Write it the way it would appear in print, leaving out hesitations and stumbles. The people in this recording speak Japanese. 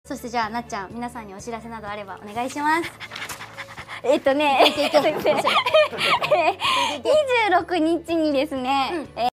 そしてじゃあなっちゃん、皆さんにお知らせなどあればお願いします。 26日にですね、